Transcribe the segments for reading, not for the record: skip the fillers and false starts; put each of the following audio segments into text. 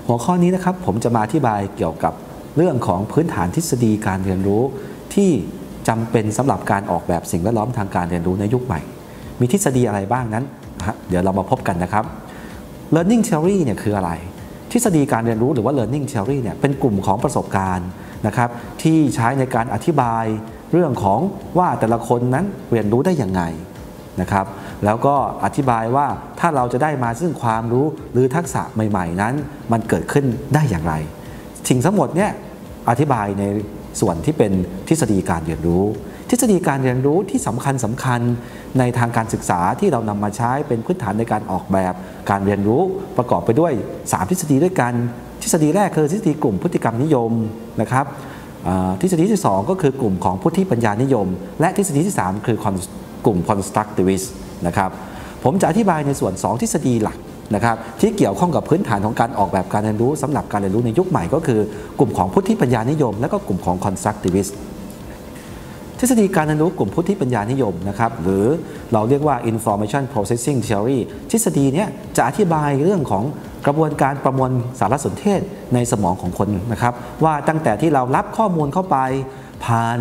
หัวข้อนี้นะครับผมจะมาอธิบายเกี่ยวกับเรื่องของพื้นฐานทฤษฎีการเรียนรู้ที่จำเป็นสำหรับการออกแบบสิ่งแวดล้อมทางการเรียนรู้ในยุคใหม่มีทฤษฎีอะไรบ้างนั้นเดี๋ยวเรามาพบกันนะครับ Learning Theory เนี่ยคืออะไรทฤษฎีการเรียนรู้หรือว่า Learning Theory เนี่ยเป็นกลุ่มของประสบการณ์นะครับที่ใช้ในการอธิบายเรื่องของว่าแต่ละคนนั้นเรียนรู้ได้อย่างไงนะครับแล้วก็อธิบายว่าถ้าเราจะได้มาซึ่งความรู้หรือทักษะใหม่ๆนั้นมันเกิดขึ้นได้อย่างไรสิ่งทั้งหมดเนี่ยอธิบายในส่วนที่เป็นทฤษฎีการเรียนรู้ทฤษฎีการเรียนรู้ที่สำคัญในทางการศึกษาที่เรานำมาใช้เป็นพื้นฐานในการออกแบบการเรียนรู้ประกอบไปด้วย3ทฤษฎีด้วยกันทฤษฎีแรกคือทฤษฎีกลุ่มพฤติกรรมนิยมนะครับทฤษฎีที่2ก็คือกลุ่มของพุทธิปัญญานิยมและทฤษฎีที่3คือกลุ่ม constructivist นะครับผมจะอธิบายในส่วน2ทฤษฎีหลักนะครับที่เกี่ยวข้องกับพื้นฐานของการออกแบบการเรียนรู้สำหรับการเรียนรู้ในยุคใหม่ก็คือกลุ่มของพุทธิปัญญานิยมและก็กลุ่มของ constructivist ทฤษฎีการเรียนรู้กลุ่มพุทธิปัญญานิยมนะครับหรือเราเรียกว่า information processing theory ทฤษฎีนี้จะอธิบายเรื่องของกระบวนการประมวลสารสนเทศในสมองของคนนะครับว่าตั้งแต่ที่เรารับข้อมูลเข้าไปผ่าน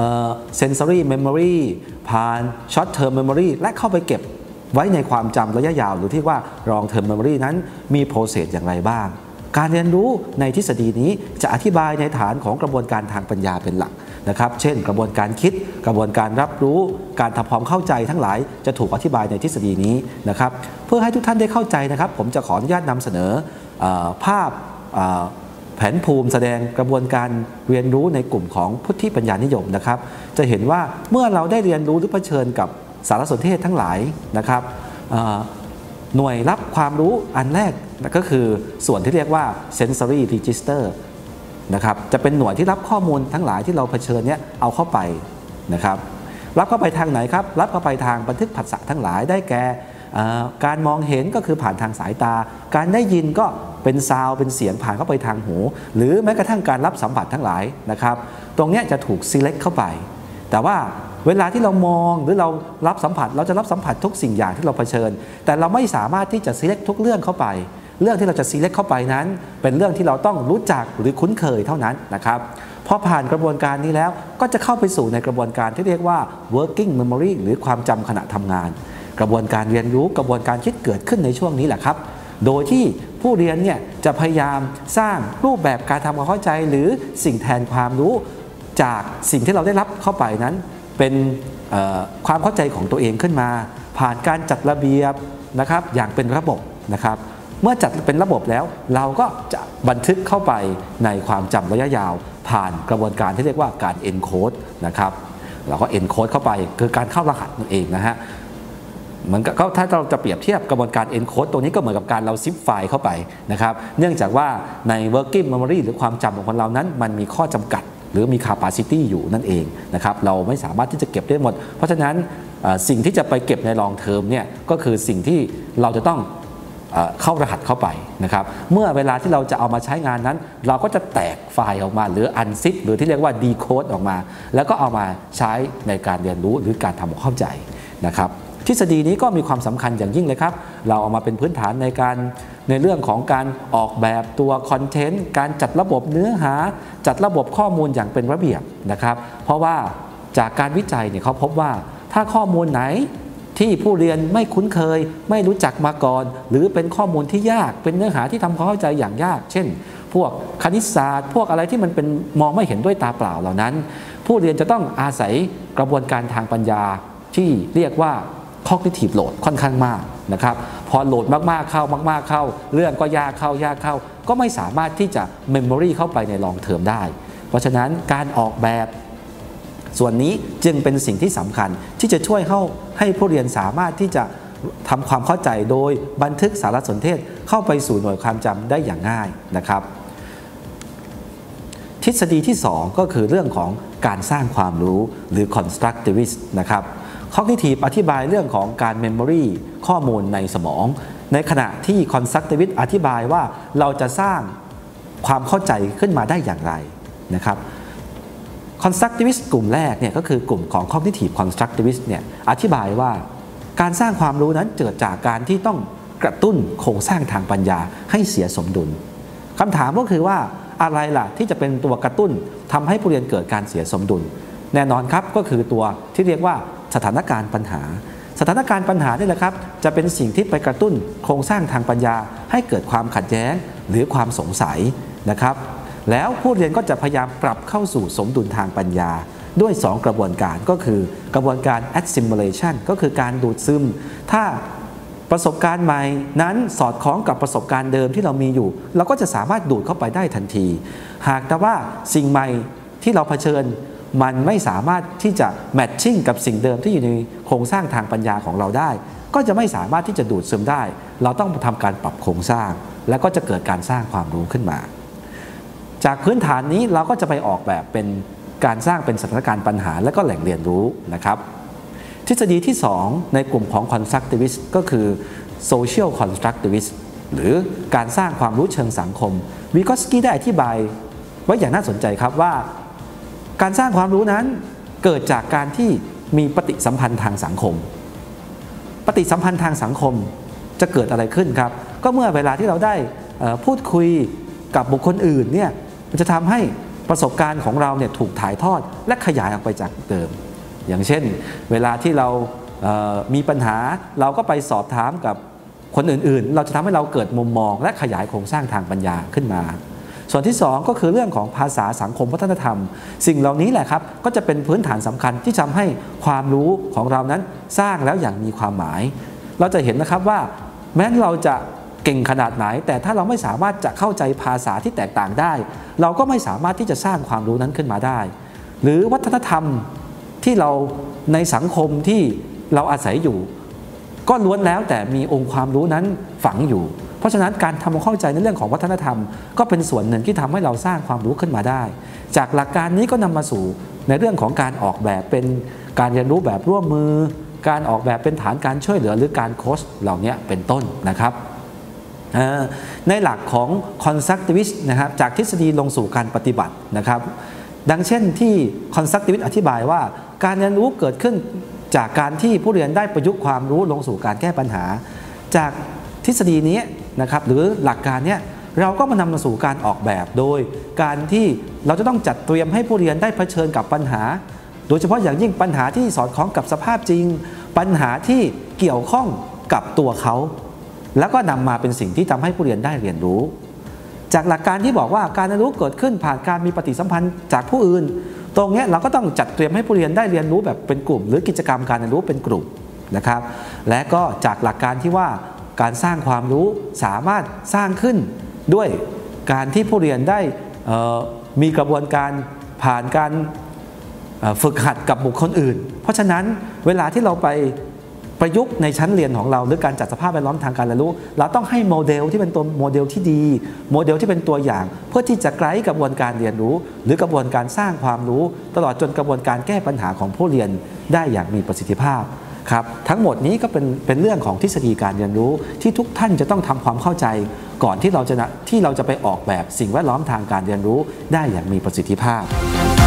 sensory memory ผ่าน short term memory และเข้าไปเก็บไว้ในความจำระยะยาวหรือที่ว่า long term memory นั้นมี process อย่างไรบ้างการเรียนรู้ในทฤษฎีนี้จะอธิบายในฐานของกระบวนการทางปัญญาเป็นหลักนะครับเช่นกระบวนการคิดกระบวนการรับรู้การทำความเข้าใจทั้งหลายจะถูกอธิบายในทฤษฎีนี้นะครับเพื่อให้ทุกท่านได้เข้าใจนะครับผมจะขออนุญาตนำเสนอภาพแผนภูมิแสดงกระบวนการเรียนรู้ในกลุ่มของพุทธิปัญญานิยมนะครับจะเห็นว่าเมื่อเราได้เรียนรู้หรือเผชิญกับสารสนเทศทั้งหลายนะครับหน่วยรับความรู้อันแรกก็คือส่วนที่เรียกว่า sensory register นะครับจะเป็นหน่วยที่รับข้อมูลทั้งหลายที่เราเผชิญเนี่ยเอาเข้าไปนะครับรับเข้าไปทางไหนครับรับเข้าไปทางบันทึกผัสสะทั้งหลายได้แก่การมองเห็นก็คือผ่านทางสายตาการได้ยินก็เป็นซาวด์เป็นเสียงผ่านเข้าไปทางหูหรือแม้กระทั่งการรับสัมผัสทั้งหลายนะครับตรงนี้จะถูก select เข้าไปแต่ว่าเวลาที่เรามองหรือเรารับสัมผัสเราจะรับสัมผัสทุกสิ่งอย่างที่เราเผชิญแต่เราไม่สามารถที่จะ select ทุกเรื่องเข้าไปเรื่องที่เราจะ select เข้าไปนั้นเป็นเรื่องที่เราต้องรู้จักหรือคุ้นเคยเท่านั้นนะครับพอผ่านกระบวนการนี้แล้วก็จะเข้าไปสู่ในกระบวนการที่เรียกว่า working memory หรือความจำขณะทำงานกระบวนการเรียนรู้กระบวนการคิดเกิดขึ้นในช่วงนี้แหละครับโดยที่ผู้เรียนเนี่ยจะพยายามสร้างรูปแบบการทำความเข้าใจหรือสิ่งแทนความรู้จากสิ่งที่เราได้รับเข้าไปนั้นเป็นความเข้าใจของตัวเองขึ้นมาผ่านการจัดระเบียบนะครับอย่างเป็นระบบนะครับเมื่อจัดเป็นระบบแล้วเราก็จะบันทึกเข้าไปในความจำระยะยาวผ่านกระบวนการที่เรียกว่าการ encode นะครับเราก็ encode เข้าไปคือการเข้ารหัสนั่นเองนะฮะมันก็ถ้าเราจะเปรียบเทียบกระบวนการ encode ตรงนี้ก็เหมือนกับการเราซิปไฟล์เข้าไปนะครับเนื่องจากว่าใน working memory หรือความจำของคนเรานั้นมันมีข้อจำกัดหรือมี capacity อยู่นั่นเองนะครับเราไม่สามารถที่จะเก็บได้หมดเพราะฉะนั้นสิ่งที่จะไปเก็บใน long term เนี่ยก็คือสิ่งที่เราจะต้องเข้ารหัสเข้าไปนะครับเมื่อเวลาที่เราจะเอามาใช้งานนั้นเราก็จะแตกไฟล์ออกมาหรือ unzip หรือที่เรียกว่า decode ออกมาแล้วก็เอามาใช้ในการเรียนรู้หรือการทำความเข้าใจนะครับทฤษฎีนี้ก็มีความสำคัญอย่างยิ่งเลยครับเราเอามาเป็นพื้นฐานในเรื่องของการออกแบบตัวคอนเทนต์การจัดระบบเนื้อหาจัดระบบข้อมูลอย่างเป็นระเบียบนะครับเพราะว่าจากการวิจัยเนี่ยเขาพบว่าถ้าข้อมูลไหนที่ผู้เรียนไม่คุ้นเคยไม่รู้จักมาก่อนหรือเป็นข้อมูลที่ยากเป็นเนื้อหาที่ทำความเข้าใจอย่างยากเช่นพวกคณิตศาสตร์พวกอะไรที่มันเป็นมองไม่เห็นด้วยตาเปล่าเหล่านั้นผู้เรียนจะต้องอาศัยกระบวนการทางปัญญาที่เรียกว่า cognitive load ค่อนข้างมากนะครับพอโหลดมากๆเข้าเรื่องก็ยากเข้าก็ไม่สามารถที่จะ memory เข้าไปใน long term ได้เพราะฉะนั้นการออกแบบส่วนนี้จึงเป็นสิ่งที่สำคัญที่จะช่วยให้ผู้เรียนสามารถที่จะทำความเข้าใจโดยบันทึกสารสนเทศเข้าไปสู่หน่วยความจำได้อย่างง่ายนะครับทฤษฎีที่2ก็คือเรื่องของการสร้างความรู้หรือ constructivist นะครับ cognitive อธิบายเรื่องของการ memory ข้อมูลในสมองในขณะที่ constructivist อธิบายว่าเราจะสร้างความเข้าใจขึ้นมาได้อย่างไรนะครับconstructivist กลุ่มแรกเนี่ยก็คือกลุ่มของ cognitive constructivist เนี่ยอธิบายว่าการสร้างความรู้นั้นเกิดจากการที่ต้องกระตุ้นโครงสร้างทางปัญญาให้เสียสมดุลคำถามก็คือว่าอะไรล่ะที่จะเป็นตัวกระตุ้นทำให้ผู้เรียนเกิดการเสียสมดุลแน่นอนครับก็คือตัวที่เรียกว่าสถานการณ์ปัญหาสถานการณ์ปัญหานี่แหละครับจะเป็นสิ่งที่ไปกระตุ้นโครงสร้างทางปัญญาให้เกิดความขัดแย้งหรือความสงสัยนะครับแล้วผู้เรียนก็จะพยายามปรับเข้าสู่สมดุลทางปัญญาด้วย2กระบวนการก็คือกระบวนการ assimilation ก็คือการดูดซึมถ้าประสบการณ์ใหม่นั้นสอดคล้องกับประสบการณ์เดิมที่เรามีอยู่เราก็จะสามารถดูดเข้าไปได้ทันทีหากแต่ว่าสิ่งใหม่ที่เราเผชิญมันไม่สามารถที่จะแมทชิ่งกับสิ่งเดิมที่อยู่ในโครงสร้างทางปัญญาของเราได้ก็จะไม่สามารถที่จะดูดซึมได้เราต้องทำการปรับโครงสร้างแล้วก็จะเกิดการสร้างความรู้ขึ้นมาจากพื้นฐานนี้เราก็จะไปออกแบบเป็นการสร้างเป็นสถานการณ์ปัญหาและก็แหล่งเรียนรู้นะครับทฤษฎีที่2ในกลุ่มของ constructivist ก็คือ social constructivist หรือการสร้างความรู้เชิงสังคมวิกอสกี้ได้อธิบายไว้อย่างน่าสนใจครับว่าการสร้างความรู้นั้นเกิดจากการที่มีปฏิสัมพันธ์ทางสังคมปฏิสัมพันธ์ทางสังคมจะเกิดอะไรขึ้นครับก็เมื่อเวลาที่เราได้พูดคุยกับบุคคลอื่นเนี่ยมันจะทำให้ประสบการณ์ของเราเนี่ยถูกถ่ายทอดและขยายออกไปจากเดิมอย่างเช่นเวลาที่เรามีปัญหาเราก็ไปสอบถามกับคนอื่นๆเราจะทำให้เราเกิดมุมมองและขยายโครงสร้างทางปัญญาขึ้นมาส่วนที่2ก็คือเรื่องของภาษาสังคมวัฒนธรรมสิ่งเหล่านี้แหละครับก็จะเป็นพื้นฐานสำคัญที่ทำให้ความรู้ของเรานั้นสร้างแล้วอย่างมีความหมายเราจะเห็นนะครับว่าแม้เราจะเก่งขนาดไหนแต่ถ้าเราไม่สามารถจะเข้าใจภาษาที่แตกต่างได้เราก็ไม่สามารถที่จะสร้างความรู้นั้นขึ้นมาได้หรือวัฒนธรรมที่เราในสังคมที่เราอาศัยอยู่ก็ล้วนแล้วแต่มีองค์ความรู้นั้นฝังอยู่เพราะฉะนั้นการทำความเข้าใจในเรื่องของวัฒนธรรมก็เป็นส่วนหนึ่งที่ทำให้เราสร้างความรู้ขึ้นมาได้จากหลักการนี้ก็นำมาสู่ในเรื่องของการออกแบบเป็นการเรียนรู้แบบร่วมมือการออกแบบเป็นฐานการช่วยเหลือหรือการโค้ชเหล่านี้เป็นต้นนะครับในหลักของ constructivist นะครับจากทฤษฎีลงสู่การปฏิบัตินะครับดังเช่นที่ constructivist อธิบายว่าการเรียนรู้เกิดขึ้นจากการที่ผู้เรียนได้ประยุกต์ความรู้ลงสู่การแก้ปัญหาจากทฤษฎีนี้นะครับหรือหลักการนี้เราก็มานำมาสู่การออกแบบโดยการที่เราจะต้องจัดเตรียมให้ผู้เรียนได้เผชิญกับปัญหาโดยเฉพาะอย่างยิ่งปัญหาที่สอดคล้องกับสภาพจริงปัญหาที่เกี่ยวข้องกับตัวเขาแล้วก็นำมาเป็นสิ่งที่ทำให้ผู้เรียนได้เรียนรู้จากหลักการที่บอกว่าการเรียนรู้เกิดขึ้นผ่านการมีปฏิสัมพันธ์จากผู้อื่นตรงนี้เราก็ต้องจัดเตรียมให้ผู้เรียนได้เรียนรู้แบบเป็นกลุ่มหรือกิจกรรมการเรียนรู้เป็นกลุ่มนะครับและก็จากหลักการที่ว่าการสร้างความรู้สามารถสร้างขึ้นด้วยการที่ผู้เรียนได้มีกระบวนการผ่านการฝึกหัดกับบุคคลอื่นเพราะฉะนั้นเวลาที่เราไปประยุกต์ในชั้นเรียนของเราหรือการจัดสภาพแวดล้อมทางการเรียนรู้เราต้องให้โมเดลที่เป็นตัวโมเดลที่ดีโมเดลที่เป็นตัวอย่างเพื่อที่จะไกด์กระบวนการเรียนรู้หรือกระบวนการสร้างความรู้ตลอดจนกระบวนการแก้ปัญหาของผู้เรียนได้อย่างมีประสิทธิภาพครับทั้งหมดนี้ก็เป็นเรื่องของทฤษฎีการเรียนรู้ที่ทุกท่านจะต้องทำความเข้าใจก่อนที่เราจะไปออกแบบสิ่งแวดล้อมทางการเรียนรู้ได้อย่างมีประสิทธิภาพ